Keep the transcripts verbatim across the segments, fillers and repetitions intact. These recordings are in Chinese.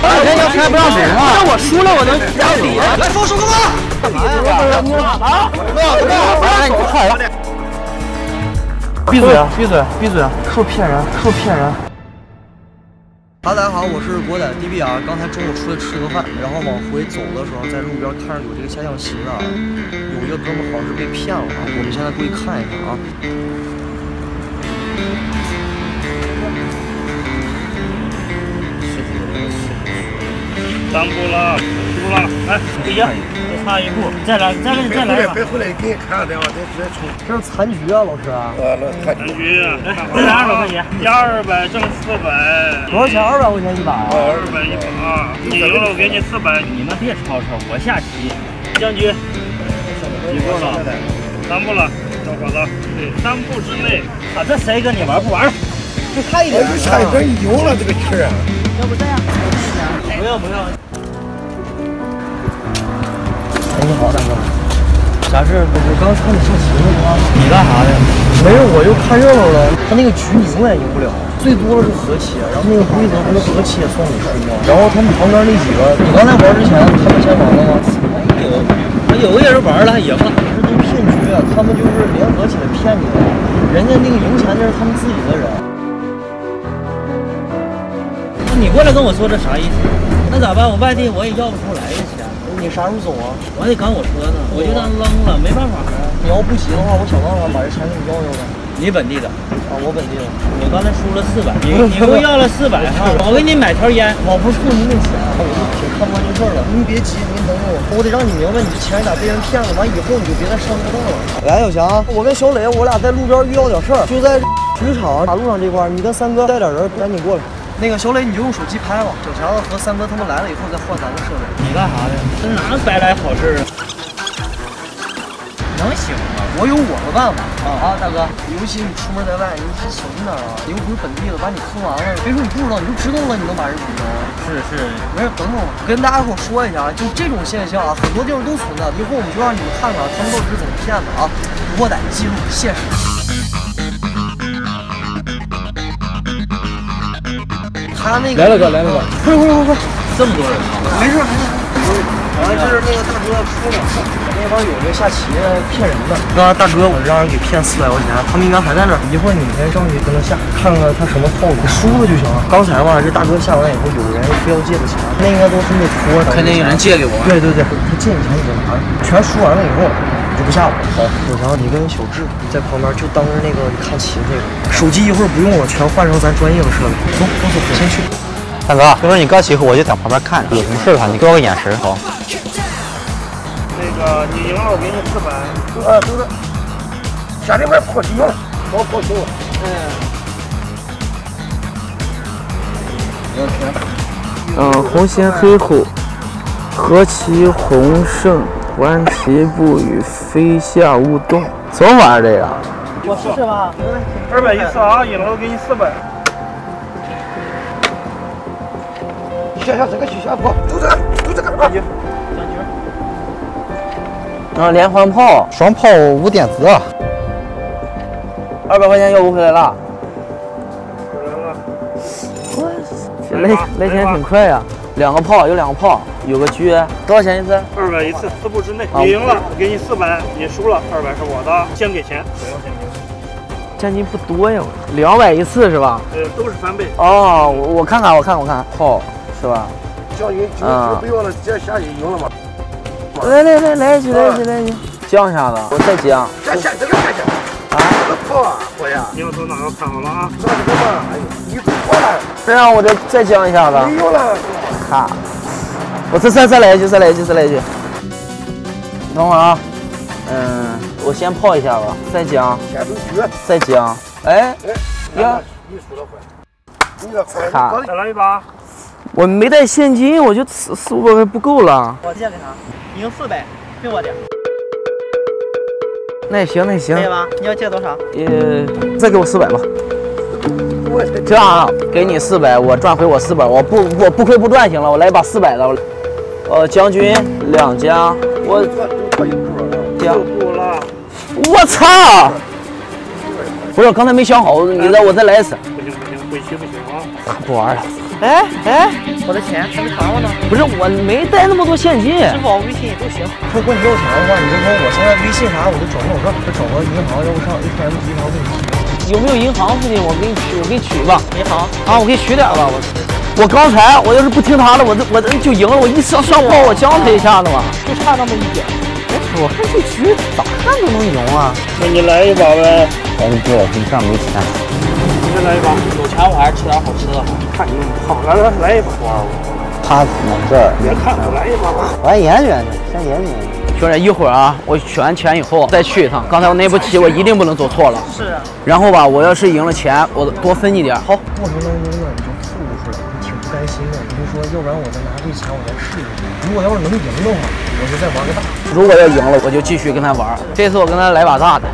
人家开不让谁吗？ 那我输了，我能让你来放手干嘛？干嘛呀？你啊！ 来，你快点！闭嘴啊！闭嘴！闭嘴啊！说骗人！说骗人！ 哈，大家好，我是国仔 D B R。刚才中午出来吃个饭，然后往回走的时候，在路边看着有这个下象棋的，有一个哥们好像是被骗了啊。我们现在过去看一看啊。 三步了，输了，来，第一，就差一步，再来，再来，再来吧。 别回来，给你看了电话，再直接冲。 这是残局啊，老师。 呃，那残局。来，再来二百块钱，加二百挣四百。 多少钱？二百块钱一把。 二百一把。你赢了，我给你四百。你们别吵吵，我下棋。将军，几步了？三步了，小伙子。对，三步之内。啊，这谁跟你玩不玩？ 就差一点。 差一点赢了这个气啊！ 要不这样？ 不要不要。 哎，你好，大哥。啥事？我我刚看你上棋呢啊。 你干啥的？ 没有，我又看热闹了。他那个局你永远赢不了，最多是和棋，然后那个规则不是和棋也算你输吗？然后他们旁边那几个，你刚才玩之前，他们先玩了吗？ 有，有个人玩了还赢了。 这都骗局啊！他们就是联合起来骗你的，人家那个赢钱那是他们自己的人。 那你过来跟我说这啥意思？那咋办？我外地我也要不出来呀钱。 你啥时候走啊？ 我得赶我车呢，我就当扔了，没办法啊。 你要不急的话，我想办法把这钱给你要要呗。 你本地的啊，我本地的。 我刚才输了四百，你你给我要了四百哈，我给你买条烟。 我不是图你那钱，我就挺看不惯这事儿了。你别急，您等等我，我得让你明白，你这钱咋被人骗了，完以后你就别再上这个当了。来，小强，我跟小磊，我俩在路边遇到点事儿，就在体育场马路上这块儿，你跟三哥带点人赶紧过来。那个小磊，你就用手机拍吧。小强和三哥他们来了以后再换咱的设备。 你干啥的？这哪白来好事啊？能行吗？ 我有我的办法啊啊，大哥，尤其你出门在外，你小心点啊！你又不是本地的，把你坑完了，别说你不知道，你就知道了，你能把人怎么着？ 是是， 没事，等等我，跟大家伙说一下，就这种现象啊，很多地方都存在。一会儿我们就让你们看看他们到底是怎么骗的啊！国仔记录现实。他那个来了哥，来了哥， 快快快快！ 这么多人啊！ 没事没事。完了，这是那个大哥出了，那帮有这下棋骗人的。刚才大哥我让人给骗四百块钱，他们应该还在那儿。一会儿你先上去跟他下，看看他什么套路，输了就行了。刚才嘛，这大哥下完以后，有人非要借他钱，那应该都是那托的。 肯定有人借给我。 对对对，他借你钱你就拿，全输完了以后，你就不下了。好，小强，你跟小智在旁边就当着那个你看棋这个，手机一会儿不用了，全换成咱专业的设备。走走走，先去。 大哥，就说你搁棋后，我就在旁边看着，有什么事的话，你给我个眼神。好。 那个你赢了，我给你四百。 啊，都是家里面破题了，老破题了。 嗯。嗯，红心黑虎，和其红胜，观其不语，飞下勿动。怎么玩这个？ 我试试吧。 二百一次啊，赢了我给你四百。 下下这个去下不，就这个，就这个啊。 啊，连环炮，双炮无点子。二百块钱要不回来了？ 回来了。 我这来来钱挺快呀、啊，两个炮有两个炮，有个车，多少钱一次？ 二百一次，四步之内。你赢了，给你四百；你输了，二百是我的，先给钱。 奖金不多呀，两百一次是吧？ 呃，都是翻倍。 哦，我我看看，我看看，我看炮是吧？ 将军就就不要了，直接下去赢了嘛。 来来来来一局来一局来一局，降一下子，我再降。 下下这个下下。啊，这个炮啊，我呀。 你要从哪个看好了啊？ 上这个嘛，哎呦，你走错了。 这样我再再降一下子。 没有了。 哈，我再再再来一局，再来一局，再来一局。等会儿啊，嗯，我先泡一下吧，再降。 先走局。 再降。哎。哎。呀。 你输的快。你的快。 哈。 再来一把。 我没带现金，我就四四五百块不够了。 我借给他，赢四百，给我点。 那也行，那也行。 可以吧？你要借多少？ 呃，再给我四百吧。这样啊，给你四百，我赚回我四百，我不我不亏不赚行了，我来一把四百的。呃，将军两家，我将。 输了。 我操！不是，刚才没想好，你再我再来一次。 不行不行，回去不行啊。 不玩了。 哎哎， 我的钱还没还我呢。 不是，我没带那么多现金。 支付宝、微信都行。说管你要钱的话，你就说我现在微信啥我都转不了账，就找个银行，要不上 A T M 机，然后给你提。 有没有银行附近？我给你取，我给你取吧。 银行啊，我给你取点吧。我我刚才我要是不听他的，我这我这就赢了。我一上上炮，我将他一下子嘛，就差那么一点。我看这局咋看都能赢啊！ 那你来一把呗。 哎，不，你这没钱。 你再来一把。 有钱我还是吃点好吃的。 看你那么胖，来来来一把。 他能这儿。 别看了，来一把吧。 我还研究研究，先研究研究。兄弟，一会儿啊，我取完钱以后再去一趟。刚才我那步棋我一定不能走错了。 是啊。 然后吧，我要是赢了钱，我多分一点。好。 过程当中呢，你就吐出来，你挺不甘心的，你就说，要不然我再拿这钱我再试一试。如果要是能赢的话，我就再玩个大。 如果要赢了，我就继续跟他玩。这次我跟他来把大的。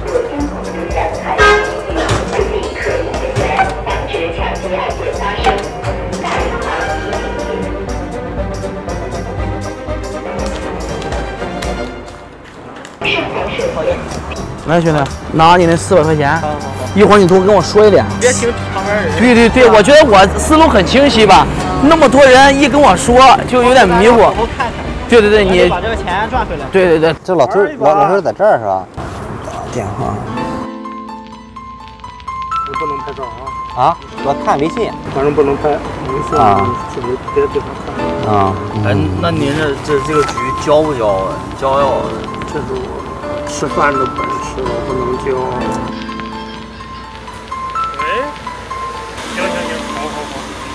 来，兄弟，拿你那四百块钱。好好好。一会儿你多跟我说一点。 别听旁边人。 对对对，我觉得我思路很清晰吧。那么多人一跟我说，就有点迷糊。 往后看看。 对对对，你把这个钱赚回来。 对对对，这老头老老头在这儿是吧？打电话。 你不能拍照啊！ 啊，我看微信。 反正不能拍，没事啊， 是不是别对他看？ 啊， 哎，那您这这这个局教不教啊？教要这是我吃饭的本事，我不能教。哎，行行行，好好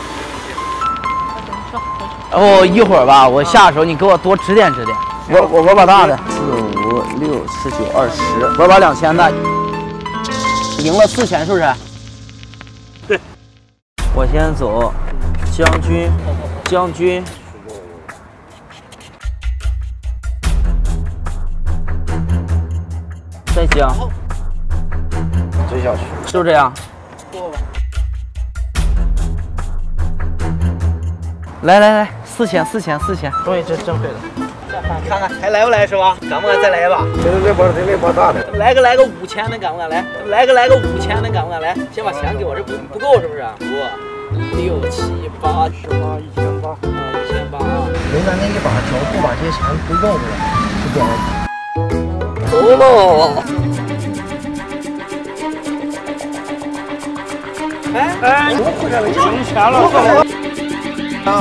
好。 然后一会儿吧，我下手你给我多指点指点。我我我把大的四五六十九二十，我把两千的，赢了四千是不是？ 对。 我先走，将军，将军。再将。 追下去。 就这样。来来来，四千四千四千，终于真真会了。看看还来不来是吧？敢不敢再来一把？ 这是这把这那把大的。 来个来个五千的，敢不敢来？来个来个五千的，敢不敢来？先把钱给我，这不不够是不是？五六七八十八一千八，啊一千八啊！ 没咱那一把，只要不把这些钱都要回来，就不了。 走喽！哎哎，赢钱了！ 啊！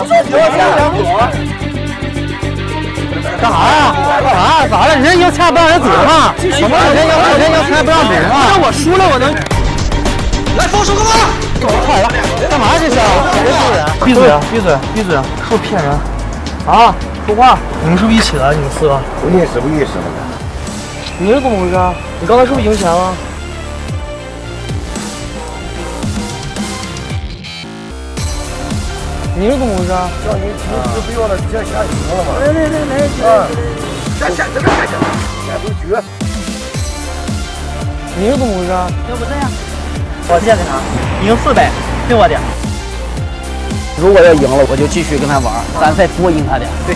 干啥呀？干啥？咋了？人赢钱不让人走吗？什么？人赢人赢钱不让走吗？那我输了，我能？ 来，放手干嘛？ 搞坏了！干嘛这是？ 闭嘴！闭嘴！闭嘴！是不是骗人？啊！说话！你们是不是一起的？你们四个？ 不认识不认识的。 你是怎么回事？你刚才是不是赢钱了？你是怎么回事？ 叫你平时不要了，直接下局了嘛。 来来来来啊！下下这个下下，下回局。 你是怎么回事？ 要不这样， 我借给他，赢四百，给我点。 如果要赢了，我就继续跟他玩，咱再多赢他点。对。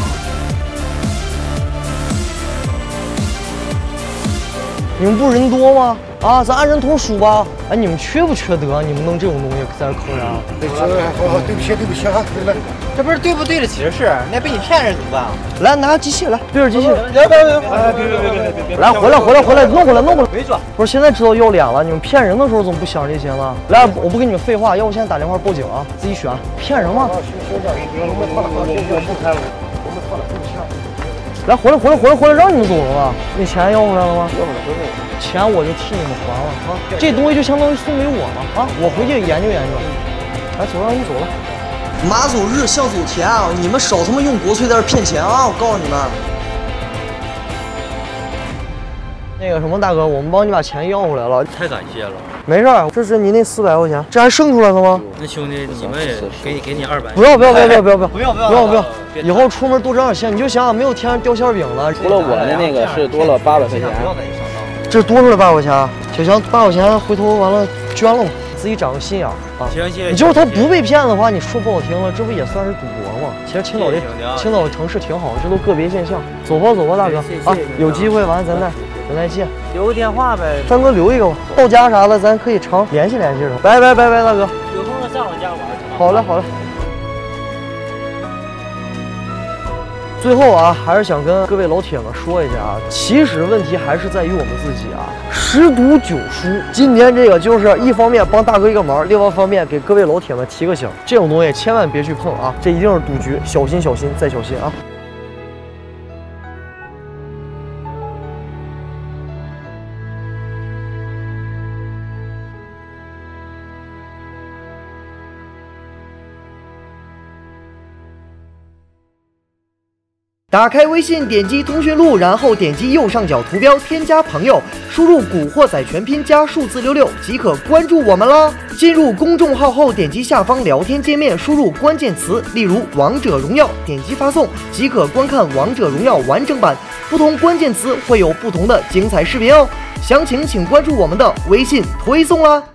你们不是人多吗？啊，咱按人头数吧。哎，你们缺不缺德？你们弄这种东西在这坑人？ 对，好好，对不起，对不起啊，来。 这不是对不对得起的事，那被你骗人怎么办啊？ 来，拿机器来，对着机器。 别别别哎，别别别别别别！ 来，回来回来回来，弄回来弄回来。 没准。 不是，现在知道要脸了，你们骗人的时候怎么不想这些呢？来，我不跟你们废话，要不现在打电话报警啊，自己选。骗人吗？ 行行行，我们错了，行行不开了，我们错了，对不起啊。 来，回来回来回来回来，让你们走了吧？那钱要回来了吗？ 要了之后， 钱我就替你们还了啊！这东西就相当于送给我了啊！我回去研究研究。来，走，让你走了。马走日，象走田啊！你们少他妈用国粹在这骗钱啊！我告诉你们。那个什么，大哥，我们帮你把钱要回来了。 太感谢了。 没事儿，这是你那四百块钱，这还剩出来了吗？ 那兄弟，你们也给你给你二百。 不要不要不要不要不要不要不要不要不要不要！以后出门多整点钱，你就想想，没有天上掉馅饼了。 除了我的那个是多了八百块钱。 不要在这上当。 这多出来八块钱，小强八块钱回头完了捐了嘛，自己长个心眼啊。 行行。 你就是他不被骗的话，你说不好听了，这不也算是赌博吗？其实青岛这青岛城市挺好，这都个别现象。走吧走吧，大哥啊，有机会完咱再咱再见。 留个电话呗， 三哥留一个吧，到家啥的咱可以常联系联系的。拜拜拜拜，大哥。 有空了上我家玩去。 好嘞好嘞。 最后啊，还是想跟各位老铁们说一下啊，其实问题还是在于我们自己啊。十赌九输，今天这个就是一方面帮大哥一个忙，另外一方面给各位老铁们提个醒，这种东西千万别去碰啊，这一定是赌局，小心小心再小心啊。打开微信，点击通讯录，然后点击右上角图标添加朋友，输入“古惑仔”全拼加数字六六即可关注我们啦。进入公众号后，点击下方聊天界面，输入关键词，例如“王者荣耀”，点击发送即可观看《王者荣耀》完整版。不同关键词会有不同的精彩视频哦。详情请关注我们的微信推送啦。